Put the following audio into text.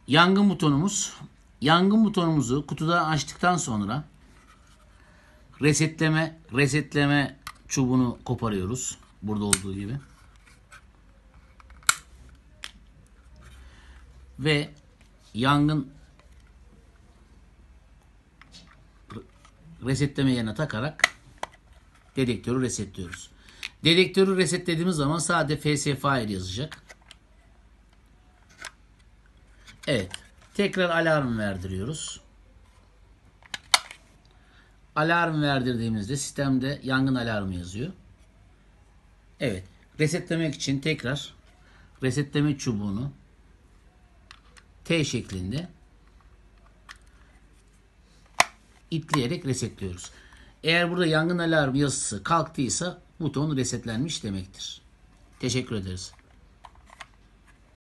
Yangın butonumuz. Yangın butonumuzu kutuda açtıktan sonra resetleme çubuğunu koparıyoruz. Burada olduğu gibi. Ve yangın resetleme yerine takarak dedektörü resetliyoruz. Dedektörü resetlediğimiz zaman sadece FS Fire yazacak. Evet. Tekrar alarm verdiriyoruz. Alarm verdirdiğimizde sistemde yangın alarmı yazıyor. Evet. Resetlemek için tekrar resetleme çubuğunu T şeklinde itleyerek resetliyoruz. Eğer burada yangın alarmı yazısı kalktıysa buton resetlenmiş demektir. Teşekkür ederiz.